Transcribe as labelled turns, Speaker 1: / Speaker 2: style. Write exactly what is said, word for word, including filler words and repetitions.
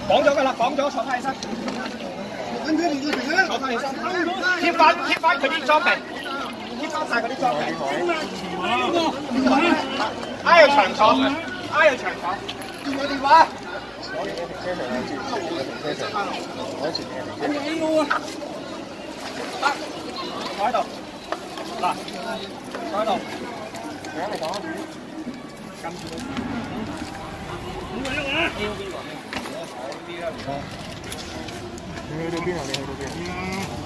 Speaker 1: 放咗㗎啦，放咗，坐翻起身。坐翻起身，貼翻貼翻佢啲裝備，貼翻晒佢啲裝備。挨有長坐，挨有長坐。電話電話。我哋嘅停車場係住我嘅停車場，我前面嘅停車場。得，坐喺度。嗱，坐喺度。而家你講。跟住你。五個一啊！你去邊啊？你去到邊啊？你去到邊啊？